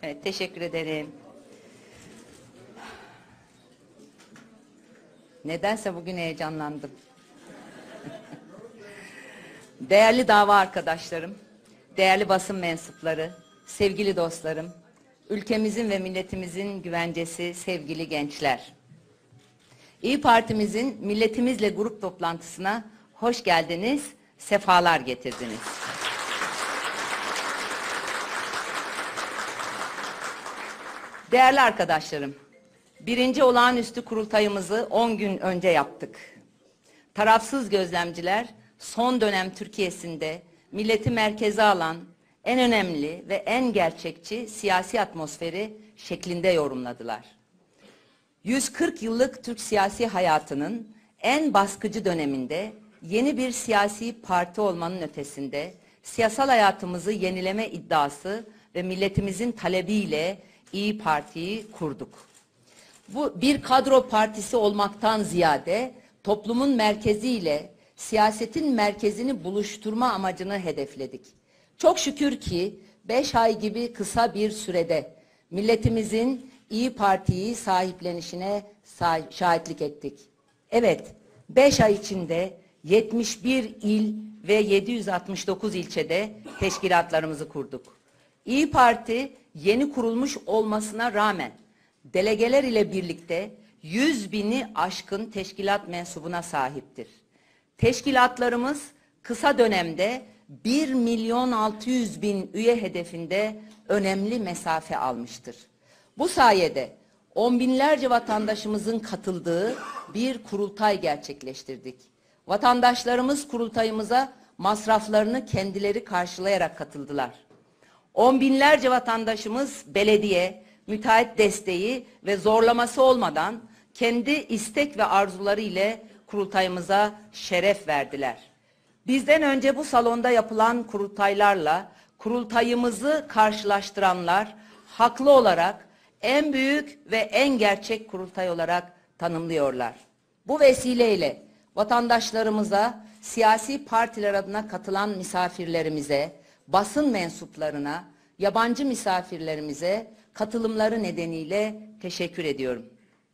Evet, teşekkür ederim. Nedense bugün heyecanlandım. Değerli dava arkadaşlarım, değerli basın mensupları, sevgili dostlarım, ülkemizin ve milletimizin güvencesi sevgili gençler. İYİ Parti'mizin milletimizle grup toplantısına hoş geldiniz, sefalar getirdiniz. Değerli arkadaşlarım, 1. olağanüstü kurultayımızı 10 gün önce yaptık. Tarafsız gözlemciler son dönem Türkiye'sinde milleti merkeze alan en önemli ve en gerçekçi siyasi atmosferi şeklinde yorumladılar. 140 yıllık Türk siyasi hayatının en baskıcı döneminde yeni bir siyasi parti olmanın ötesinde siyasal hayatımızı yenileme iddiası ve milletimizin talebiyle İYİ Parti'yi kurduk. Bu bir kadro partisi olmaktan ziyade toplumun merkeziyle siyasetin merkezini buluşturma amacını hedefledik. Çok şükür ki 5 ay gibi kısa bir sürede milletimizin İYİ Parti'yi sahiplenişine şahitlik ettik. Evet, 5 ay içinde 71 il ve 769 ilçede teşkilatlarımızı kurduk. İYİ Parti yeni kurulmuş olmasına rağmen delegeler ile birlikte 100.000'i aşkın teşkilat mensubuna sahiptir. Teşkilatlarımız kısa dönemde 1.600.000 üye hedefinde önemli mesafe almıştır. Bu sayede on binlerce vatandaşımızın katıldığı bir kurultay gerçekleştirdik. Vatandaşlarımız kurultayımıza masraflarını kendileri karşılayarak katıldılar. On binlerce vatandaşımız belediye, müteahhit desteği ve zorlaması olmadan kendi istek ve arzuları ile kurultayımıza şeref verdiler. Bizden önce bu salonda yapılan kurultaylarla kurultayımızı karşılaştıranlar haklı olarak en büyük ve en gerçek kurultay olarak tanımlıyorlar. Bu vesileyle vatandaşlarımıza, siyasi partiler adına katılan misafirlerimize, basın mensuplarına, yabancı misafirlerimize katılımları nedeniyle teşekkür ediyorum.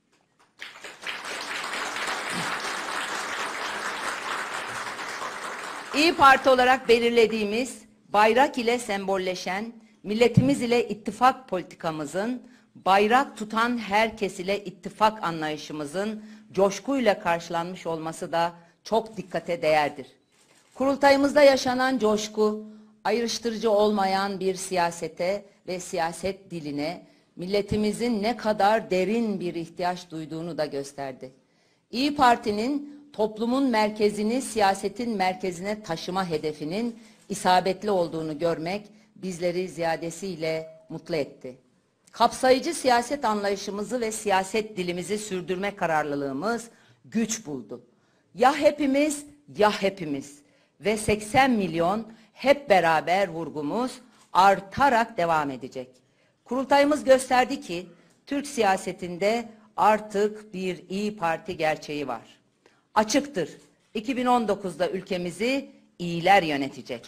İYİ Parti olarak belirlediğimiz bayrak ile sembolleşen milletimiz ile ittifak politikamızın, bayrak tutan herkes ile ittifak anlayışımızın coşkuyla karşılanmış olması da çok dikkate değerdir. Kurultayımızda yaşanan coşku, ayrıştırıcı olmayan bir siyasete ve siyaset diline milletimizin ne kadar derin bir ihtiyaç duyduğunu da gösterdi. İYİ Parti'nin toplumun merkezini siyasetin merkezine taşıma hedefinin isabetli olduğunu görmek bizleri ziyadesiyle mutlu etti. Kapsayıcı siyaset anlayışımızı ve siyaset dilimizi sürdürme kararlılığımız güç buldu. Ya hepimiz ya hepimiz ve 80 milyon hep beraber vurgumuz artarak devam edecek. Kurultayımız gösterdi ki Türk siyasetinde artık bir İYİ Parti gerçeği var. Açıktır, 2019'da ülkemizi iyiler yönetecek.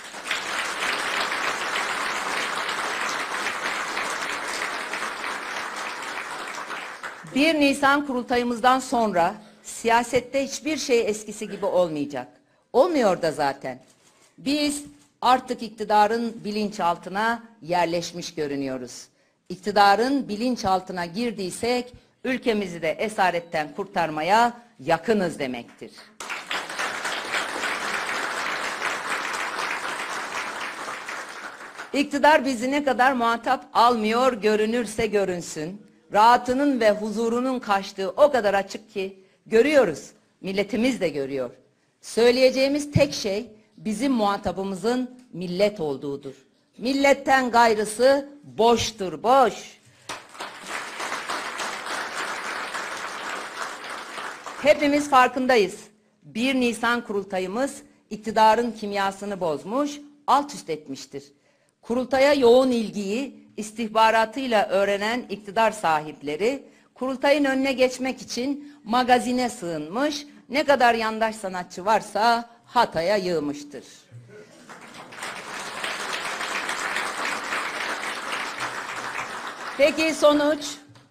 Bir Nisan kurultayımızdan sonra siyasette hiçbir şey eskisi gibi olmayacak. Olmuyor da zaten. Biz artık iktidarın bilinçaltına yerleşmiş görünüyoruz. İktidarın bilinçaltına girdiysek ülkemizi de esaretten kurtarmaya yakınız demektir. İktidar bizi ne kadar muhatap almıyor görünürse görünsün. Rahatının ve huzurunun kaçtığı o kadar açık ki görüyoruz. Milletimiz de görüyor. Söyleyeceğimiz tek şey bizim muhatabımızın millet olduğudur. Milletten gayrısı boştur, boş. Hepimiz farkındayız. 1 Nisan kurultayımız iktidarın kimyasını bozmuş, alt üst etmiştir. Kurultaya yoğun ilgiyi istihbaratıyla öğrenen iktidar sahipleri kurultayın önüne geçmek için magazine sığınmış, ne kadar yandaş sanatçı varsa Hatay'a yığmıştır. Peki sonuç?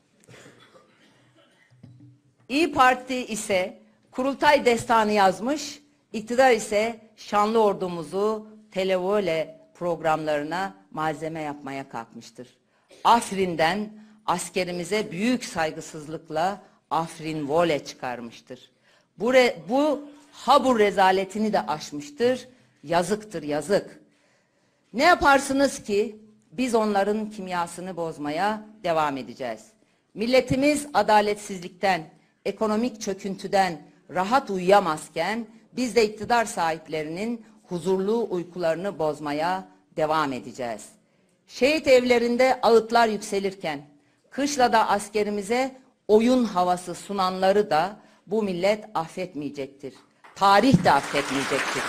İYİ Parti ise kurultay destanı yazmış, iktidar ise şanlı ordumuzu televole programlarına malzeme yapmaya kalkmıştır. Afrin'den askerimize büyük saygısızlıkla Afrin vole çıkarmıştır. Bu habur rezaletini de aşmıştır. Yazıktır, yazık. Ne yaparsınız ki biz onların kimyasını bozmaya devam edeceğiz. Milletimiz adaletsizlikten, ekonomik çöküntüden rahat uyuyamazken biz de iktidar sahiplerinin huzurlu uykularını bozmaya devam edeceğiz. Şehit evlerinde ağıtlar yükselirken kışlada askerimize oyun havası sunanları da bu millet affetmeyecektir. Tarih de affetmeyecektir.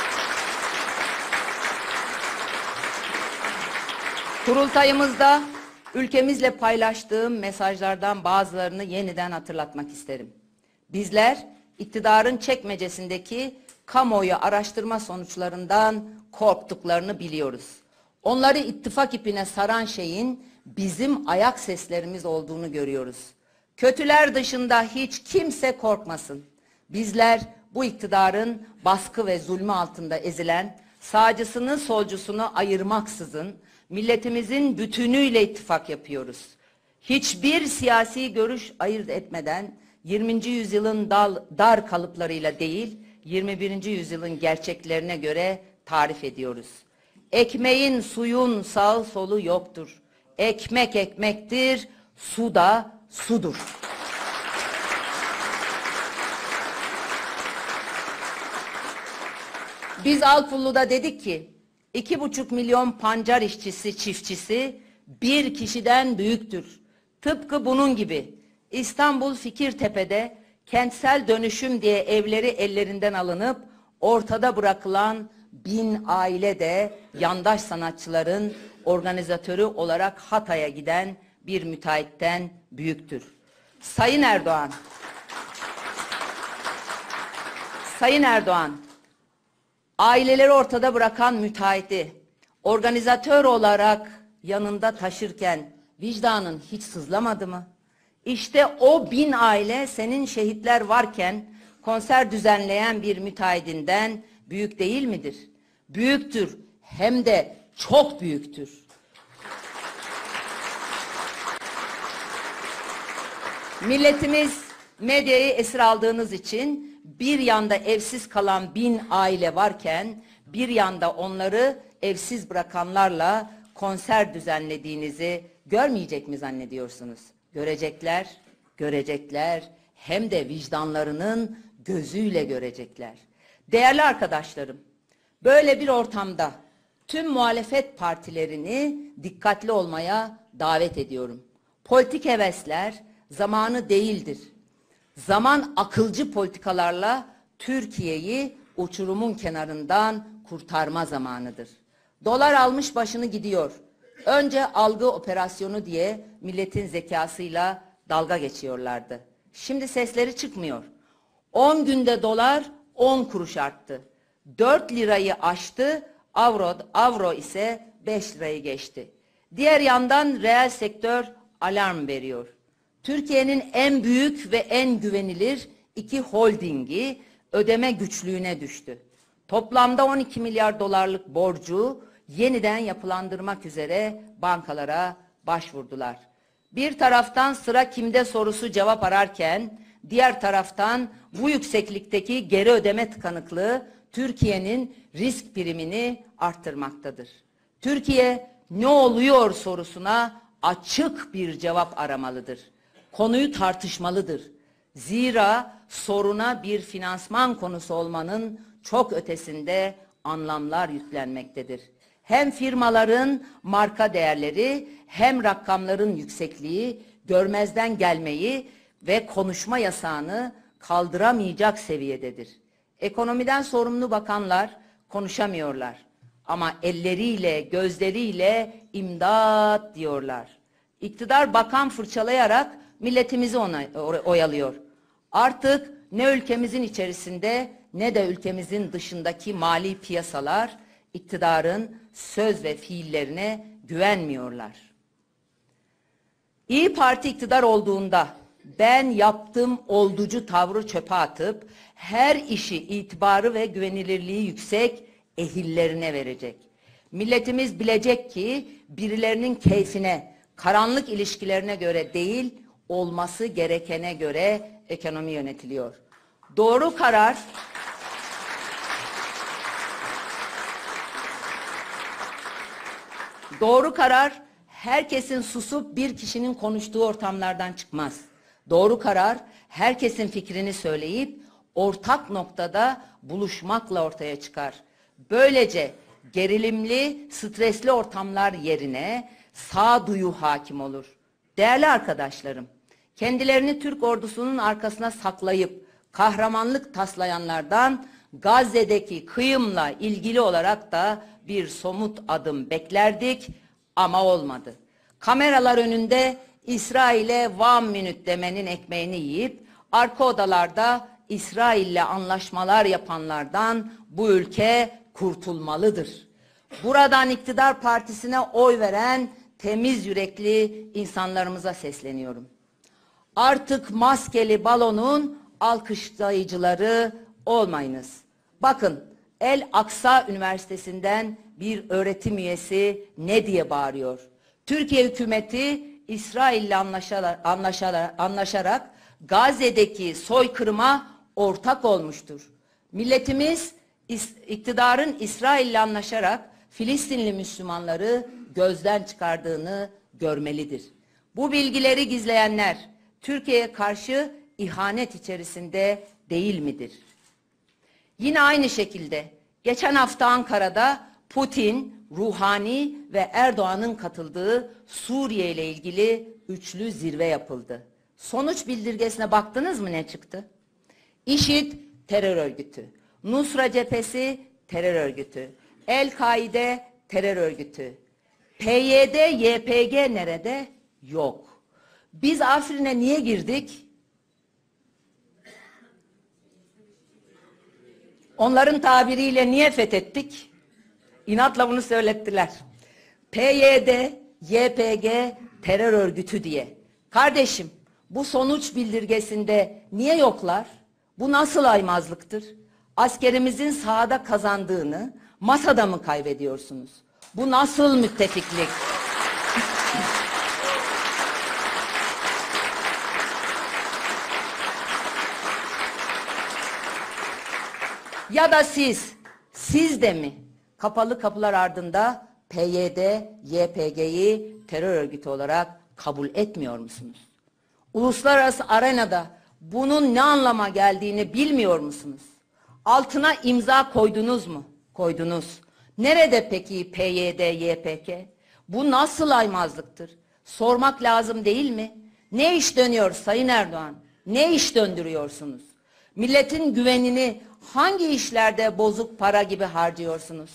Kurultayımızda ülkemizle paylaştığım mesajlardan bazılarını yeniden hatırlatmak isterim. Bizler iktidarın çekmecesindeki kamuoyu araştırma sonuçlarından korktuklarını biliyoruz. Onları ittifak ipine saran şeyin bizim ayak seslerimiz olduğunu görüyoruz. Kötüler dışında hiç kimse korkmasın. Bizler bu iktidarın baskı ve zulmü altında ezilen, sağcısını solcusunu ayırmaksızın milletimizin bütünüyle ittifak yapıyoruz. Hiçbir siyasi görüş ayırt etmeden 20. yüzyılın dar kalıplarıyla değil, 21. yüzyılın gerçeklerine göre tarif ediyoruz. Ekmeğin, suyun sağ solu yoktur. Ekmek ekmektir, su da sudur. Biz Alpullu'da dedik ki 2,5 milyon pancar işçisi, çiftçisi bir kişiden büyüktür. Tıpkı bunun gibi İstanbul Fikirtepe'de kentsel dönüşüm diye evleri ellerinden alınıp ortada bırakılan 1000 aile de yandaş sanatçıların organizatörü olarak Hatay'a giden bir müteahhitten büyüktür. Sayın Erdoğan, aileleri ortada bırakan müteahhiti organizatör olarak yanında taşırken vicdanın hiç sızlamadı mı? İşte o 1000 aile senin şehitler varken konser düzenleyen bir müteahhitinden büyük değil midir? Büyüktür, hem de çok büyüktür. Milletimiz medyayı esir aldığınız için bir yanda evsiz kalan 1000 aile varken bir yanda onları evsiz bırakanlarla konser düzenlediğinizi görmeyecek mi zannediyorsunuz? Görecekler, görecekler, hem de vicdanlarının gözüyle görecekler. Değerli arkadaşlarım, böyle bir ortamda tüm muhalefet partilerini dikkatli olmaya davet ediyorum. Politik hevesler zamanı değildir. Zaman akılcı politikalarla Türkiye'yi uçurumun kenarından kurtarma zamanıdır. Dolar almış başını gidiyor. Önce algı operasyonu diye milletin zekasıyla dalga geçiyorlardı. Şimdi sesleri çıkmıyor. 10 günde dolar 10 kuruş arttı. 4 lirayı aştı, avro ise 5 lirayı geçti. Diğer yandan reel sektör alarm veriyor. Türkiye'nin en büyük ve en güvenilir 2 holdingi ödeme güçlüğüne düştü. Toplamda 12 milyar dolarlık borcu yeniden yapılandırmak üzere bankalara başvurdular. Bir taraftan sıra kimde sorusu cevap ararken, diğer taraftan bu yükseklikteki geri ödeme tıkanıklığı Türkiye'nin risk primini arttırmaktadır. Türkiye ne oluyor sorusuna açık bir cevap aramalıdır. Konuyu tartışmalıdır. Zira soruna bir finansman konusu olmanın çok ötesinde anlamlar yüklenmektedir. Hem firmaların marka değerleri hem rakamların yüksekliği görmezden gelmeyi ve konuşma yasağını kaldıramayacak seviyededir. Ekonomiden sorumlu bakanlar konuşamıyorlar ama elleriyle, gözleriyle imdat diyorlar. İktidar bakan fırçalayarak milletimizi oyalıyor. Artık ne ülkemizin içerisinde ne de ülkemizin dışındaki mali piyasalar iktidarın söz ve fiillerine güvenmiyorlar. İyi Parti iktidar olduğunda ben yaptım olducu tavrı çöpe atıp her işi itibarı ve güvenilirliği yüksek ehillerine verecek. Milletimiz bilecek ki birilerinin keyfine, karanlık ilişkilerine göre değil, olması gerekene göre ekonomi yönetiliyor. Doğru karar Doğru karar herkesin susup bir kişinin konuştuğu ortamlardan çıkmaz. Doğru karar herkesin fikrini söyleyip ortak noktada buluşmakla ortaya çıkar. Böylece gerilimli, stresli ortamlar yerine sağduyu hakim olur. Değerli arkadaşlarım, kendilerini Türk ordusunun arkasına saklayıp kahramanlık taslayanlardan Gazze'deki kıyımla ilgili olarak da bir somut adım beklerdik ama olmadı. Kameralar önünde İsrail'e one minute demenin ekmeğini yiyip arka odalarda İsrail'le anlaşmalar yapanlardan bu ülke kurtulmalıdır. Buradan iktidar partisine oy veren temiz yürekli insanlarımıza sesleniyorum. Artık maskeli balonun alkışlayıcıları olmayınız. Bakın, El Aksa Üniversitesi'nden bir öğretim üyesi ne diye bağırıyor? Türkiye hükümeti İsrail'le anlaşarak Gazze'deki soykırıma ortak olmuştur. Milletimiz iktidarın İsrail'le anlaşarak Filistinli Müslümanları gözden çıkardığını görmelidir. Bu bilgileri gizleyenler Türkiye'ye karşı ihanet içerisinde değil midir? Yine aynı şekilde geçen hafta Ankara'da Putin, Ruhani ve Erdoğan'ın katıldığı Suriye ile ilgili üçlü zirve yapıldı. Sonuç bildirgesine baktınız mı ne çıktı? İŞİD terör örgütü, Nusra Cephesi terör örgütü, El-Kaide terör örgütü, PYD, YPG nerede? Yok. Biz Afrin'e niye girdik? Onların tabiriyle niye fethettik? İnatla bunu söylettiler. PYD, YPG terör örgütü diye. Kardeşim, bu sonuç bildirgesinde niye yoklar? Bu nasıl aymazlıktır? Askerimizin sahada kazandığını masada mı kaybediyorsunuz? Bu nasıl müttefiklik? Ya da siz de mi kapalı kapılar ardında PYD, YPG'yi terör örgütü olarak kabul etmiyor musunuz? Uluslararası arenada bunun ne anlama geldiğini bilmiyor musunuz? Altına imza koydunuz mu? Koydunuz. Nerede peki PYD, YPG? Bu nasıl aymazlıktır? Sormak lazım değil mi? Ne iş dönüyor Sayın Erdoğan? Ne iş döndürüyorsunuz? Milletin güvenini hangi işlerde bozuk para gibi harcıyorsunuz?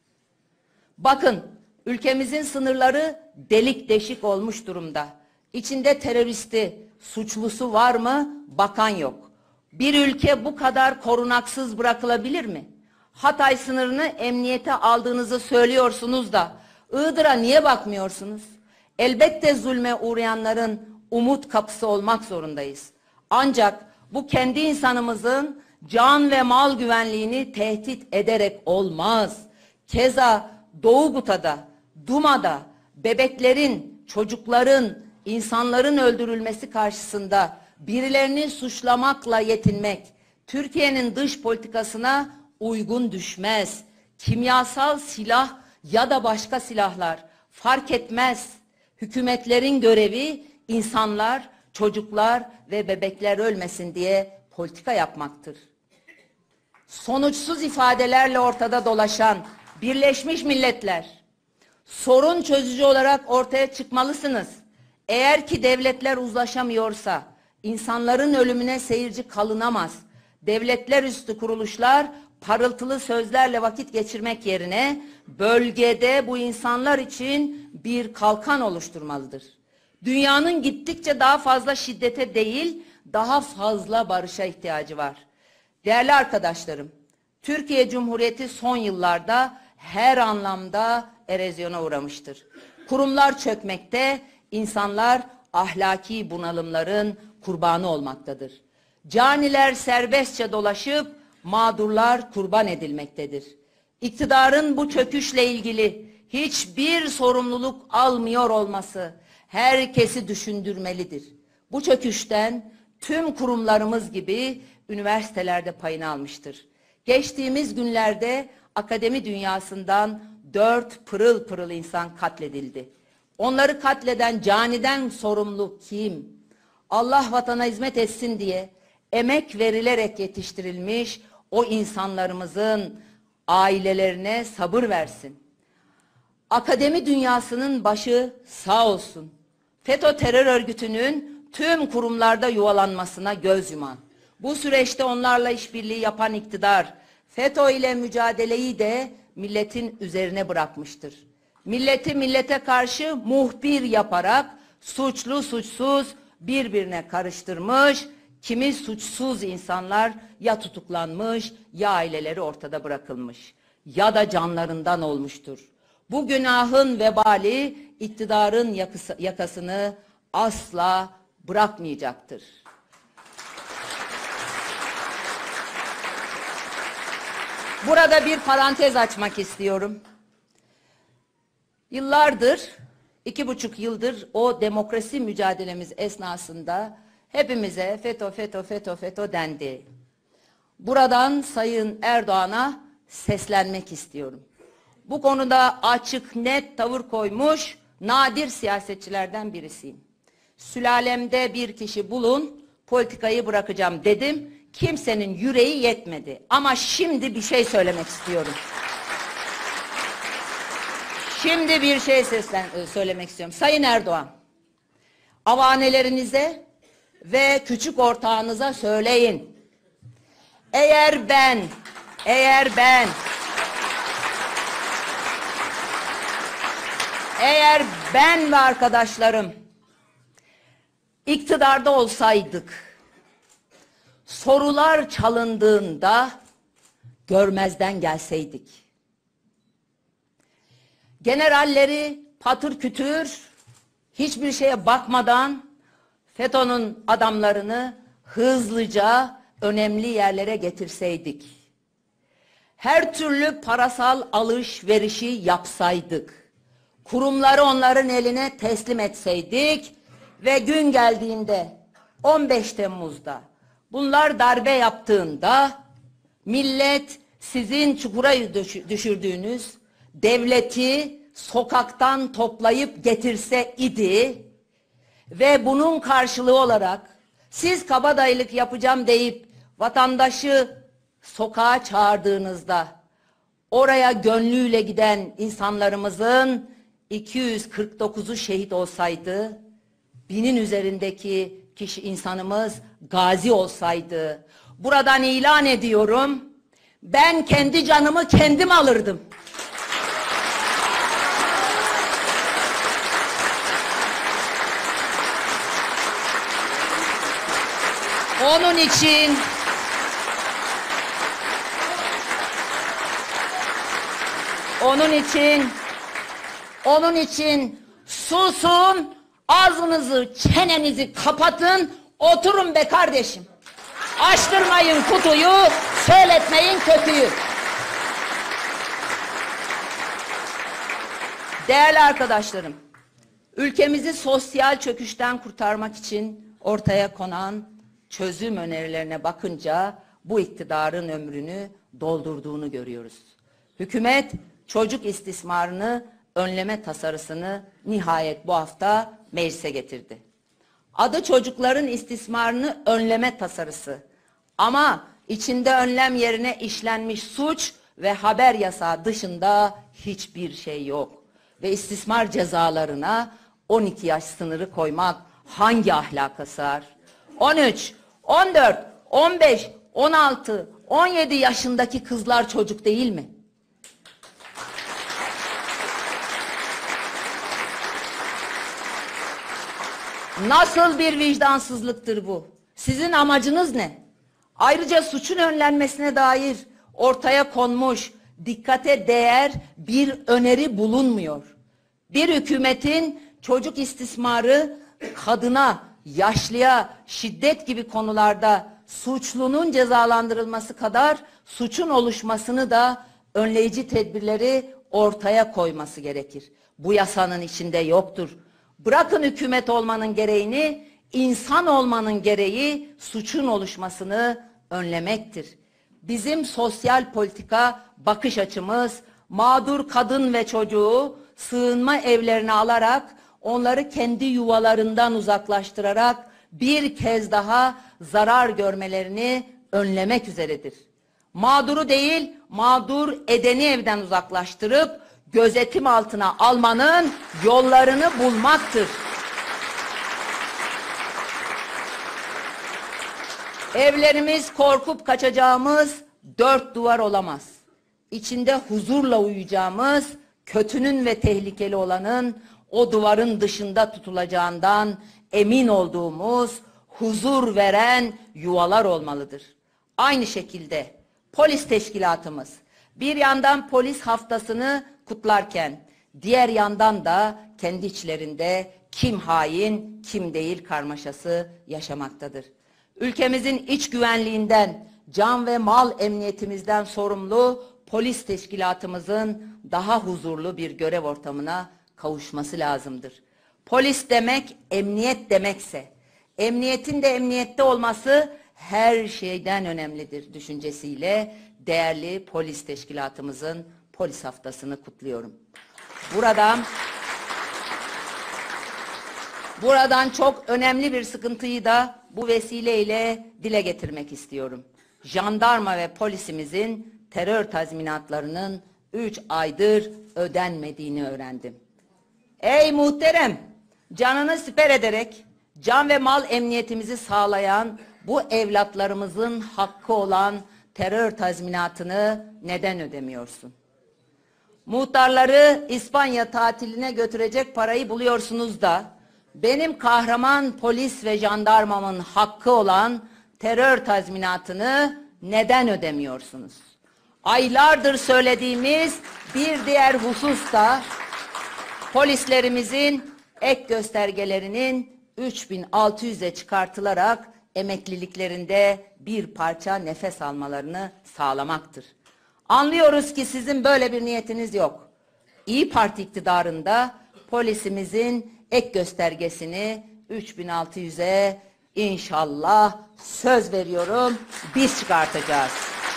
Bakın, ülkemizin sınırları delik deşik olmuş durumda. İçinde teröristi, suçlusu var mı? Bakan yok. Bir ülke bu kadar korunaksız bırakılabilir mi? Hatay sınırını emniyete aldığınızı söylüyorsunuz da Iğdır'a niye bakmıyorsunuz? Elbette zulme uğrayanların umut kapısı olmak zorundayız. Ancak bu kendi insanımızın can ve mal güvenliğini tehdit ederek olmaz. Keza Doğu Guta'da, Duma'da bebeklerin, çocukların, insanların öldürülmesi karşısında birilerini suçlamakla yetinmek Türkiye'nin dış politikasına uygun düşmez. Kimyasal silah ya da başka silahlar fark etmez. Hükümetlerin görevi insanlar, çocuklar ve bebekler ölmesin diye politika yapmaktır. Sonuçsuz ifadelerle ortada dolaşan Birleşmiş Milletler, sorun çözücü olarak ortaya çıkmalısınız. Eğer ki devletler uzlaşamıyorsa insanların ölümüne seyirci kalınamaz. Devletler üstü kuruluşlar parıltılı sözlerle vakit geçirmek yerine bölgede bu insanlar için bir kalkan oluşturmalıdır. Dünyanın gittikçe daha fazla şiddete değil, daha fazla barışa ihtiyacı var. Değerli arkadaşlarım, Türkiye Cumhuriyeti son yıllarda her anlamda erozyona uğramıştır. Kurumlar çökmekte, insanlar ahlaki bunalımların kurbanı olmaktadır. Caniler serbestçe dolaşıp mağdurlar kurban edilmektedir. İktidarın bu çöküşle ilgili hiçbir sorumluluk almıyor olması herkesi düşündürmelidir. Bu çöküşten tüm kurumlarımız gibi üniversitelerde payını almıştır. Geçtiğimiz günlerde akademi dünyasından 4 pırıl pırıl insan katledildi. Onları katleden caniden sorumlu kim? Allah vatana hizmet etsin diye emek verilerek yetiştirilmiş o insanlarımızın ailelerine sabır versin. Akademi dünyasının başı sağ olsun. FETÖ terör örgütünün tüm kurumlarda yuvalanmasına göz yuman, bu süreçte onlarla işbirliği yapan iktidar, FETÖ ile mücadeleyi de milletin üzerine bırakmıştır. Milleti millete karşı muhbir yaparak suçlu suçsuz birbirine karıştırmış, kimi suçsuz insanlar ya tutuklanmış ya aileleri ortada bırakılmış ya da canlarından olmuştur. Bu günahın vebali iktidarın yakasını asla bırakmayacaktır. Burada bir parantez açmak istiyorum. Yıllardır, 2,5 yıldır o demokrasi mücadelemiz esnasında hepimize FETÖ, FETÖ, FETÖ, FETÖ dendi. Buradan Sayın Erdoğan'a seslenmek istiyorum. Bu konuda açık, net tavır koymuş nadir siyasetçilerden birisiyim. Sülalemde bir kişi bulun, politikayı bırakacağım dedim. Kimsenin yüreği yetmedi. Ama şimdi bir şey söylemek istiyorum. Şimdi bir şey söylemek istiyorum. Sayın Erdoğan, avanelerinize ve küçük ortağınıza söyleyin. Eğer ben ve arkadaşlarım iktidarda olsaydık, sorular çalındığında görmezden gelseydik, generalleri patır kütür hiçbir şeye bakmadan FETÖ'nün adamlarını hızlıca önemli yerlere getirseydik, her türlü parasal alışverişi yapsaydık, kurumları onların eline teslim etseydik ve gün geldiğinde 15 Temmuz'da bunlar darbe yaptığında millet sizin çukura düşürdüğünüz devleti sokaktan toplayıp getirse idi ve bunun karşılığı olarak siz kabadayılık yapacağım deyip vatandaşı sokağa çağırdığınızda oraya gönlüyle giden insanlarımızın 249'u şehit olsaydı, 1000'in üzerindeki insanımız gazi olsaydı, buradan ilan ediyorum, ben kendi canımı kendim alırdım. Onun için susun, ağzınızı, çenenizi kapatın, oturun be kardeşim. Açtırmayın kutuyu, söyletmeyin kötüyü. Değerli arkadaşlarım, ülkemizi sosyal çöküşten kurtarmak için ortaya konan çözüm önerilerine bakınca bu iktidarın ömrünü doldurduğunu görüyoruz. Hükümet çocuk istismarını önleme tasarısını nihayet bu hafta meclise getirdi. Adı çocukların istismarını önleme tasarısı. Ama içinde önlem yerine işlenmiş suç ve haber yasağı dışında hiçbir şey yok. Ve istismar cezalarına 12 yaş sınırı koymak hangi ahlaka sığar? 13, 14, 15, 16, 17 yaşındaki kızlar çocuk değil mi? Nasıl bir vicdansızlıktır bu? Sizin amacınız ne? Ayrıca suçun önlenmesine dair ortaya konmuş, dikkate değer bir öneri bulunmuyor. Bir hükümetin çocuk istismarı kadına, yaşlıya şiddet gibi konularda suçlunun cezalandırılması kadar suçun oluşmasını da önleyici tedbirleri ortaya koyması gerekir. Bu yasanın içinde yoktur. Bırakın hükümet olmanın gereğini, insan olmanın gereği suçun oluşmasını önlemektir. Bizim sosyal politika bakış açımız, mağdur kadın ve çocuğu sığınma evlerine alarak, onları kendi yuvalarından uzaklaştırarak bir kez daha zarar görmelerini önlemek üzeredir. Mağduru değil, mağdur edeni evden uzaklaştırıp gözetim altına almanın yollarını bulmaktır. Evlerimiz korkup kaçacağımız dört duvar olamaz. İçinde huzurla uyuyacağımız, kötünün ve tehlikeli olanın o duvarın dışında tutulacağından emin olduğumuz, huzur veren yuvalar olmalıdır. Aynı şekilde polis teşkilatımız bir yandan polis haftasını kutlarken diğer yandan da kendi içlerinde kim hain, kim değil karmaşası yaşamaktadır. Ülkemizin iç güvenliğinden, can ve mal emniyetimizden sorumlu polis teşkilatımızın daha huzurlu bir görev ortamına kavuşması lazımdır. Polis demek emniyet demekse, emniyetin de emniyette olması her şeyden önemlidir düşüncesiyle değerli polis teşkilatımızın polis haftasını kutluyorum. Buradan çok önemli bir sıkıntıyı da bu vesileyle dile getirmek istiyorum. Jandarma ve polisimizin terör tazminatlarının 3 aydır ödenmediğini öğrendim. Ey muhterem, canını siper ederek can ve mal emniyetimizi sağlayan bu evlatlarımızın hakkı olan terör tazminatını neden ödemiyorsun? Muhtarları İspanya tatiline götürecek parayı buluyorsunuz da benim kahraman polis ve jandarmamın hakkı olan terör tazminatını neden ödemiyorsunuz? Aylardır söylediğimiz bir diğer husus da polislerimizin ek göstergelerinin 3600'e çıkartılarak emekliliklerinde bir parça nefes almalarını sağlamaktır. Anlıyoruz ki sizin böyle bir niyetiniz yok. İYİ Parti iktidarında polisimizin ek göstergesini 3600'e inşallah söz veriyorum biz çıkartacağız.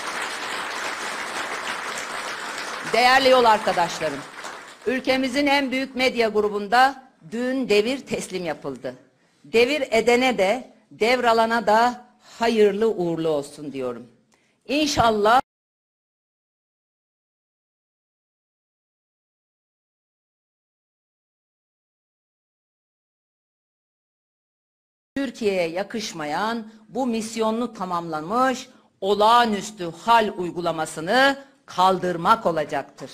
Değerli yol arkadaşlarım, ülkemizin en büyük medya grubunda dün devir teslim yapıldı. Devir edene de devralana da hayırlı uğurlu olsun diyorum. İnşallah Türkiye'ye yakışmayan bu misyonunu tamamlamış olağanüstü hal uygulamasını kaldırmak olacaktır.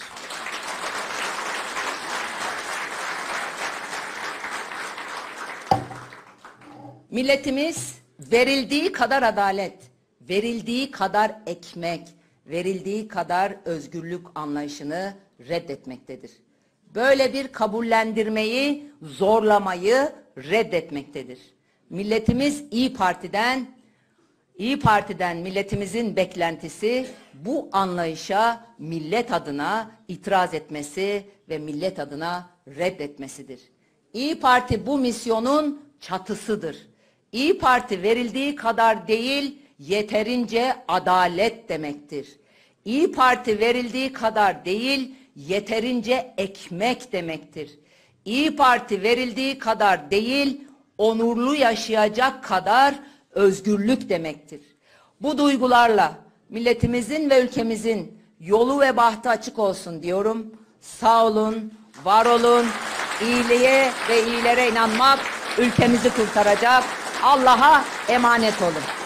Milletimiz verildiği kadar adalet, verildiği kadar ekmek, verildiği kadar özgürlük anlayışını reddetmektedir. Böyle bir kabullendirmeyi, zorlamayı reddetmektedir. Milletimiz İYİ Parti'den milletimizin beklentisi bu anlayışa millet adına itiraz etmesi ve millet adına reddetmesidir. İYİ Parti bu misyonun çatısıdır. İYİ Parti verildiği kadar değil, yeterince adalet demektir. İYİ Parti verildiği kadar değil, yeterince ekmek demektir. İYİ Parti verildiği kadar değil, onurlu yaşayacak kadar özgürlük demektir. Bu duygularla milletimizin ve ülkemizin yolu ve bahtı açık olsun diyorum. Sağ olun, var olun, iyiliğe ve iyilere inanmak ülkemizi kurtaracak. Allah'a emanet olun.